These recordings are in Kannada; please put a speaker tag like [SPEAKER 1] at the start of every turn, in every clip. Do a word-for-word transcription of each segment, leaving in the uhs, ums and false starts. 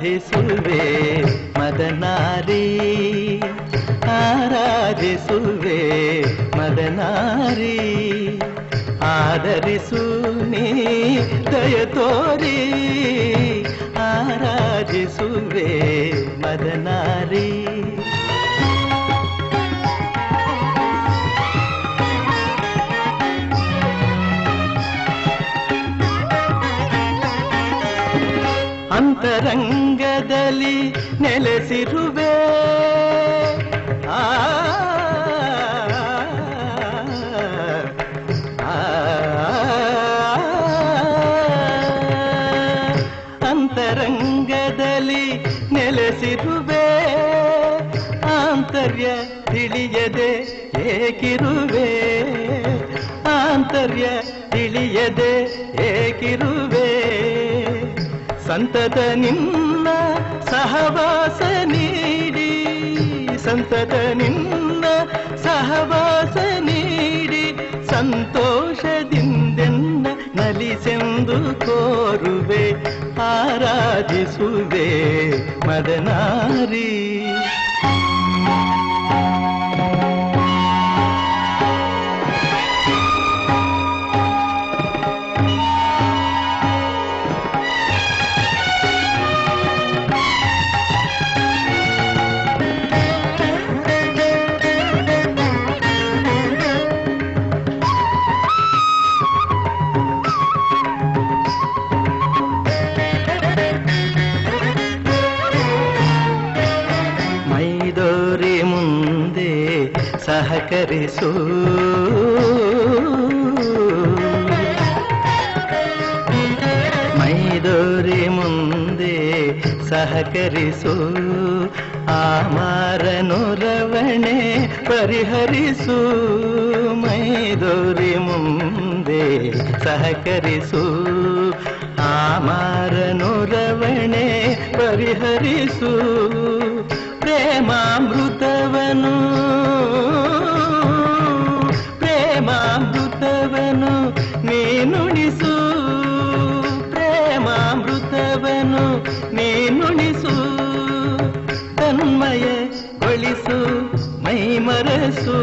[SPEAKER 1] ಆರಾಧಿಸುವೆ ಮದನಾರಿ ಆರಾಧಿಸುವೆ ಮದನಾರಿ ಆದರಿಸು ನೀ ದಯ ತೋರಿ ಆರಾಧಿಸುವೆ ಮದನಾರಿ ಅಂತರಂಗದಲ್ಲಿ ನೆಲೆಸಿರುವೆ ಆ ಅಂತರಂಗದಲ್ಲಿ ನೆಲೆಸಿರುವೆ ಆಂತರ್ಯ ತಿಳಿಯದೆ ಏಕಿರುವೆ ಆಂತರ್ಯ ತಿಳಿಯದೆ ಏಕಿರುವೆ ಸಂತತ ನಿನ್ನ ಸಹವಾಸ ನೀಡಿ ಸಂತತ ನಿನ್ನ ಸಹವಾಸ ನೀಡಿ ಸಂತೋಷದಿಂದೆನ್ನ ನಲಿಸೆಂದು ಕೋರುವೆ ಆರಾಧಿಸುವೆ ಮದನಾರಿ ಸಹಕರಿಸು ಮೈದೋರಿ ಮುಂದೆ ಸಹಕರಿಸು ಆಮಾರನುರವಣೆ ಪರಿಹರಿಸು ಮೈದೋರಿ ಮುಂದೆ ಸಹಕರಿಸು ಆಮಾರನುರವಣೆ ಪರಿಹರಿಸು ಪ್ರೇಮಾಮೃತವನು ಪ್ರೇಮಾಮೃತವನು ನೀನುಣಿಸು ಪ್ರೇಮಾಮೃತವನು ನೀನುಣಿಸು ತನ್ಮಯಗೊಳಿಸು ಮೈಮರಸು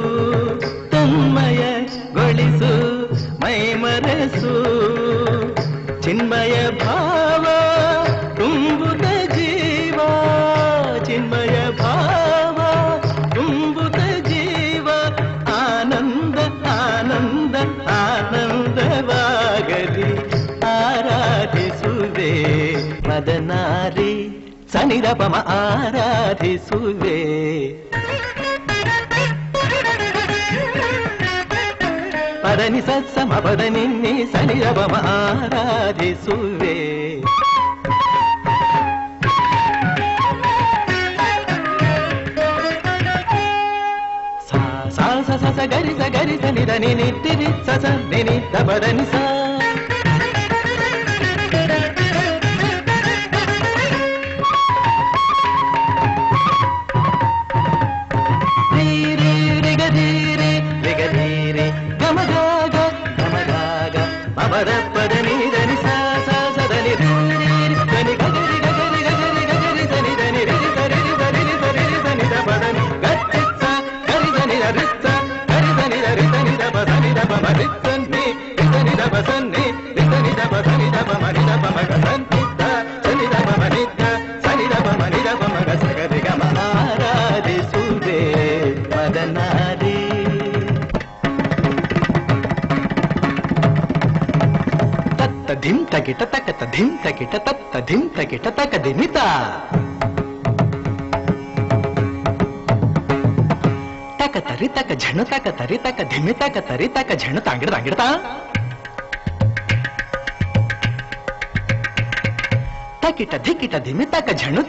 [SPEAKER 1] ತನ್ಮಯಗೊಳಿಸು ಮೈಮರಸು ಚಿನ್ಮಯ ಭಾವ ತುಂಬುತ್ತ ಜೀವ ಚಿನ್ಮಯ ಭಾವ ತುಂಬುತ್ತ ಜೀವ ಆನಂದ ಆನಂದ ಆನಂದವಾಗಲಿ ಆರಾಧಿಸುವೆ ಮದನಾರಿ ಸನಿರಪಮ ಆರಾಧಿಸುವೆ ಪದನಿ ಸತ್ಸಮ ಪದ ನಿನ್ನೆ ಸನಿರಪಮ ಆರಾಧಿಸುವೆ ಸ ಸ ಗರಿ ಸ ಗರಿ ಸ ನಿದ ನಿ ನಿತ್ತಿ ಸ ಸ ನಿ ನಿ ದ ಪದ ನಿ ಸ ರೀ ರೀ ರಿ ಗ ಧೀ ರಿ ರಿ ಗ ಧೀ ರಿ ಗಮ ಗ ಗ ಗಮ ಗ ಗ ಮ ದ ಪದ ನಿ ದ ನಿ ಸ ಸ ಸ ದ ನಿ ರಿ ರಿ ರಿ ಗ ನಿ ಗ ರಿ ಗ ರಿ ಗ ರಿ ಗ ರಿ ಸ ನಿ ದ ನಿ ರಿ ಸ ರಿ ಸ ರಿ ಸ ರಿ ಸ ನಿ ದ ಪದ ನಿ ಗ ತಿ ಸ ಗರಿ ಸ ನಿ ದ ರಿ ಸ ಗರಿ ಸ ನಿ ದ ರಿ ಸ ನಿ ದ ಪ ಸ ನಿ ದ ಪ ಮ ರಿ ಸ ನಿ ರಿ ಸ ನಿ ದ ಪ ಸ ನಿ ರಿ ಸ ನಿ ದ ಪ ಸ ನಿ ದ ಪ ಮ ನಿ ದ ಪ ಮ ಗ ಸ ನಿ ದ ಸ ನಿ ದ ಪ ಮ ನಿ ದ ಸ ನಿ ದ ಪ ಮ ನಿ ದ ಪ ಮ ಗ ಸ ಗ ರಿ ಗ ಮ ಆರಾಧಿಸುವೆ ಮದನಾರಿ ತತ್ತ ಧಿಂ ತಗಿಟ ತಕತ ಧಿಂ ತಗಿಟ ತತ್ತ ಧಿಂ ತಗಿಟ ತಕ ದಿಮಿತ ತಕ ತರಿ ತಕ ಝಣ ತಕ ತರಿ ತಕ ಧಿಮಿ ತಕ ತರಿ ತಕ ಝಣ ತಾಂಗಿಡ ತಾಂಗಿಡತ ತಕಿಟ ಧಿಕಿಟ ಧಿಮಿ ತಕ ಝಣುತ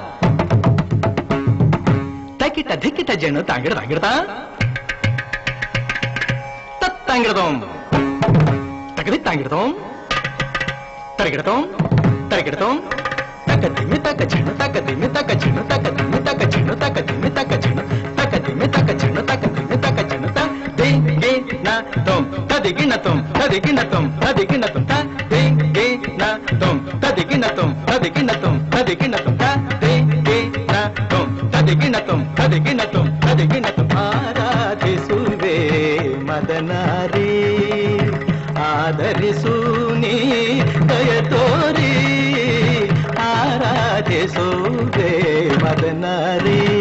[SPEAKER 1] ತಕಿಟ ಧಿಕಿಟ ಝಣು ತಾಂಗಿಡ ತಾಂಗಿಡತ ತತ್ತಾಂಗಿಡದೋಂ ತಕದಿ ತಾಂಗಿಡದೋಂ ತರಗಿಡತೋಂ ತರಗಿಡತೋಂ ತಕ ಧಿಮಿ ತಕ ಝಣ ತಕ ಧಿಮಿ ತಕ ಝಣ ತಕ ಧಿಮಿ ತಕ ಝಣ ತಕ ಧಿಮಿ ತಕ ಝಣ ತಕ ಧಿಮಿ ತಕ ಝಣ ತಕ ಧಿಮಿ ತಕ ಝಣ ತ ದಿ ಗಿ ನ ತೋಂ ತದಿ ಗಿ ನ ತೋಂ ತದಿ ಗಿ ನ ತೋಂ ತದಿ ಗಿ ನ ತೋಂ ತ ದಿ ಗಿ ನ ತೋಂ ತುಂ ತದಿಗಿನ ತುಂ ತದಿಗಿನ ತುಂ ತದಿಗಿನ ತುಂ ತದಿಗಿನ ತುಂ ತದಿಗಿನ ತುಂ ತದಿಗಿನ ತುಂ ತದಿಗಿನ ತುಂ ಆರಾಧಿಸುವೆ ಮದನಾರಿ ಆಧರಿಸು ನೀ ದಯ ತೋರಿ ಆರಾಧಿಸುವೆ ಮದನಾರಿ